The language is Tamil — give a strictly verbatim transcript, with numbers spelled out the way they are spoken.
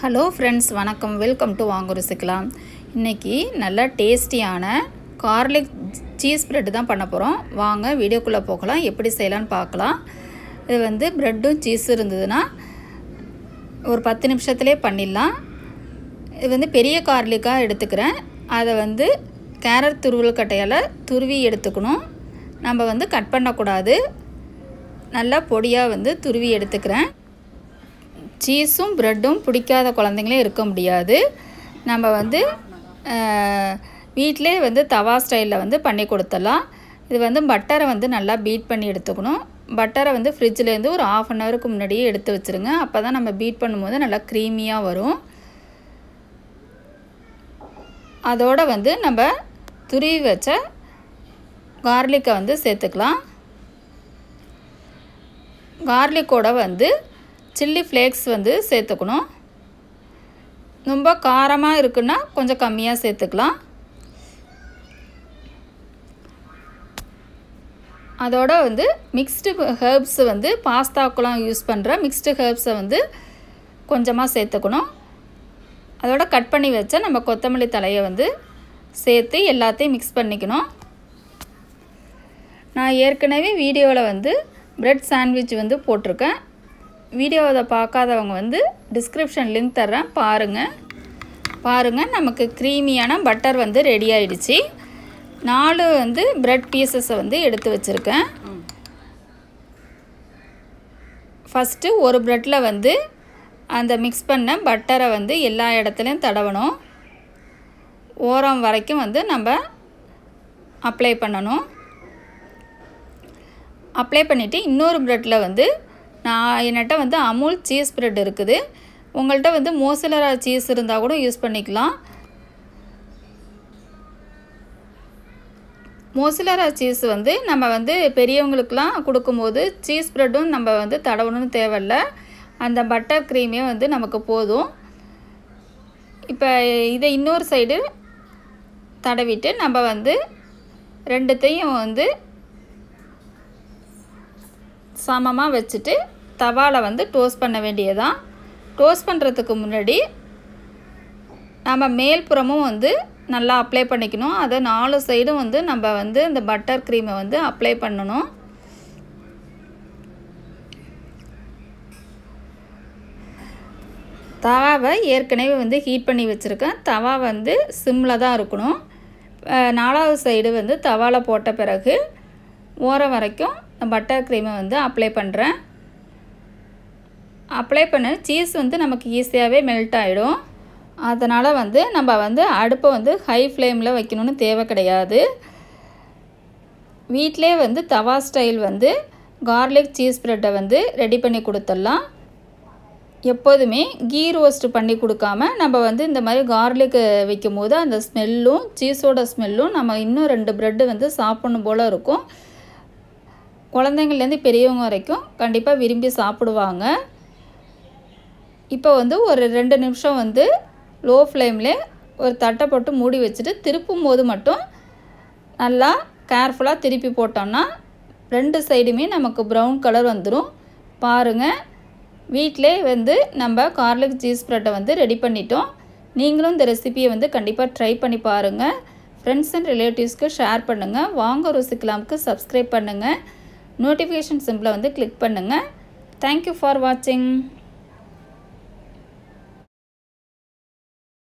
ஹலோ ஃப்ரெண்ட்ஸ், வணக்கம். Welcome to Vaanga Rusikkalam. இன்றைக்கி நல்லா டேஸ்டியான கார்லிக் சீஸ் ப்ரெட்டு தான் பண்ண போகிறோம். வாங்க வீடியோக்குள்ளே போகலாம், எப்படி செய்யலான்னு பார்க்கலாம். இது வந்து ப்ரெட்டும் சீஸ் இருந்ததுன்னா ஒரு பத்து நிமிஷத்துலேயே பண்ணிடலாம். இது வந்து பெரிய கார்லிக்காக எடுத்துக்கிறேன். அதை வந்து கேரட் துருவல் கட்டையால் துருவி எடுத்துக்கணும். நம்ம வந்து கட் பண்ணக்கூடாது, நல்லா பொடியாக வந்து துருவி எடுத்துக்கிறேன். சீஸும் ப்ரெட்டும் பிடிக்காத குழந்தைங்களே இருக்க முடியாது. நம்ம வந்து வீட்டிலே வந்து தவா ஸ்டைலில் வந்து பண்ணி கொடுத்துடலாம். இது வந்து பட்டரை வந்து நல்லா பீட் பண்ணி எடுத்துக்கணும். பட்டரை வந்து ஃப்ரிட்ஜிலேருந்து ஒரு ஆஃப் அன் ஹவருக்கு முன்னாடியே எடுத்து வச்சுருங்க. அப்போ தான் நம்ம பீட் பண்ணும்போது நல்லா க்ரீமியாக வரும். அதோடு வந்து நம்ம துருவி வச்ச கார்லிக்கை வந்து சேர்த்துக்கலாம். கார்லிக்கோட வந்து சில்லி ஃப்ளேக்ஸ் வந்து சேர்த்துக்கணும். ரொம்ப காரமாக இருக்குன்னா கொஞ்சம் கம்மியாக சேர்த்துக்கலாம். அதோட வந்து மிக்ஸ்டு ஹெர்ப்ஸ் வந்து பாஸ்தாக்கெலாம் யூஸ் பண்ணுற மிக்ஸ்டு ஹெர்ப்ஸை வந்து கொஞ்சமாக சேர்த்துக்கணும். அதோட கட் பண்ணி வச்ச நம்ம கொத்தமல்லி தலையை வந்து சேர்த்து எல்லாத்தையும் மிக்ஸ் பண்ணிக்கணும். நான் ஏற்கனவே வீடியோவில் வந்து ப்ரெட் சாண்ட்விச் வந்து போட்டிருக்கேன். வீடியோவை பார்க்காதவங்க வந்து டிஸ்கிரிப்ஷன் லிங்க் தர்றேன், பாருங்கள் பாருங்கள் நமக்கு க்ரீமியான பட்டர் வந்து ரெடி ஆகிடுச்சு. நாலு வந்து ப்ரெட் பீசஸை வந்து எடுத்து வச்சுருக்கேன். ஃபஸ்ட்டு ஒரு ப்ரெட்டில் வந்து அந்த மிக்ஸ் பண்ண பட்டரை வந்து எல்லா இடத்துலையும் தடவணும். ஓரம் வரைக்கும் வந்து நம்ம அப்ளை பண்ணணும். அப்ளை பண்ணிவிட்டு இன்னொரு ப்ரெட்டில் வந்து நான் என்கிட்ட வந்து அமுல் சீஸ் ப்ரெட் இருக்குது. உங்கள்கிட்ட வந்து மோசலரா சீஸ் இருந்தால் கூட யூஸ் பண்ணிக்கலாம். மோசலரா சீஸ் வந்து நம்ம வந்து பெரியவங்களுக்கெலாம் கொடுக்கும்போது சீஸ் ப்ரெட்டும் நம்ம வந்து தடவணும்னு தேவையில்லை. அந்த பட்டர் க்ரீமே வந்து நமக்கு போதும். இப்போ இதை இன்னொரு சைடு தடவிட்டு நம்ம வந்து ரெண்டுத்தையும் வந்து சமமாக வச்சுட்டு தவாவில் வந்து டோஸ்ட் பண்ண வேண்டியதான். டோஸ்ட் பண்ணுறதுக்கு முன்னாடி நம்ம மேல்புறமும் வந்து நல்லா அப்ளை பண்ணிக்கணும். அதை நாலு சைடும் வந்து நம்ம வந்து இந்த பட்டர் க்ரீமை வந்து அப்ளை பண்ணணும். தவாவை ஏற்கனவே வந்து ஹீட் பண்ணி வச்சுருக்கேன். தவா வந்து சிம்மில் தான் இருக்கணும். நாலாவது சைடு வந்து தவாவில் போட்ட பிறகு ஓரம் வரைக்கும் பட்டர் க்ரீமை வந்து அப்ளை பண்ணுறேன். அப்ளை பண்ண சீஸ் வந்து நமக்கு ஈஸியாகவே மெல்ட் ஆகிடும். அதனால் வந்து நம்ம வந்து அடுப்பை வந்து ஹை ஃப்ளேமில் வைக்கணும்னு தேவை கிடையாது. வீட்டிலே வந்து தவா ஸ்டைல் வந்து கார்லிக் சீஸ் ப்ரெட்டை வந்து ரெடி பண்ணி கொடுத்துடலாம். எப்போதுமே கீ ரோஸ்ட் பண்ணி கொடுக்காம நம்ம வந்து இந்த மாதிரி கார்லிக் வைக்கும் போது அந்த ஸ்மெல்லும் சீஸோட ஸ்மெல்லும் நம்ம இன்னும் ரெண்டு ப்ரெட்டு வந்து சாப்பிடணும் போல் இருக்கும். குழந்தைங்கள்லேருந்து பெரியவங்க வரைக்கும் கண்டிப்பாக விரும்பி சாப்பிடுவாங்க. இப்போ வந்து ஒரு ரெண்டு நிமிஷம் வந்து லோ ஃப்ளேமில் ஒரு தட்டை போட்டு மூடி வச்சுட்டு திருப்பும் போது மட்டும் நல்லா கேர்ஃபுல்லாக திருப்பி போட்டோம்னா ரெண்டு சைடுமே நமக்கு ப்ரௌன் கலர் வந்துடும். பாருங்கள், வீட்டிலே வந்து நம்ம கார்லிக் சீஸ் ப்ரெட்டை வந்து ரெடி பண்ணிட்டோம். நீங்களும் இந்த ரெசிபியை வந்து கண்டிப்பாக ட்ரை பண்ணி பாருங்கள். ஃப்ரெண்ட்ஸ் அண்ட் ரிலேட்டிவ்ஸ்க்கு ஷேர் பண்ணுங்கள். வாங்க ருசிக்கலாம்க்கு சப்ஸ்கிரைப் பண்ணுங்கள். நோட்டிஃபிகேஷன் சிம்பிளை வந்து கிளிக் பண்ணுங்கள். தேங்க்யூ ஃபார் வாட்சிங்.